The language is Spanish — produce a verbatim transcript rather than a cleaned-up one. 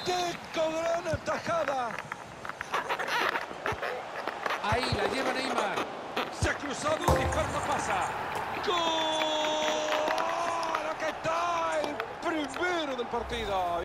¡Qué gran atajada! Ahí la lleva Neymar. Se ha cruzado y disparo no pasa. ¡Gol! ¡Acá está el primero del partido!